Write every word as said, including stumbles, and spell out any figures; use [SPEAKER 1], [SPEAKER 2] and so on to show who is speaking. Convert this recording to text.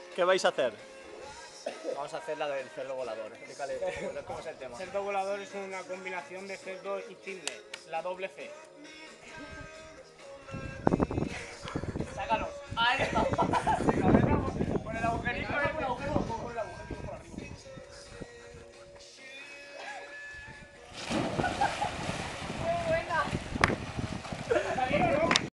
[SPEAKER 1] ¿Qué vais a hacer?
[SPEAKER 2] Vamos a hacer la del cerdo volador. Explícale cómo es el tema.
[SPEAKER 3] Cerdo volador es una combinación de cerdo y cisne, la doble C.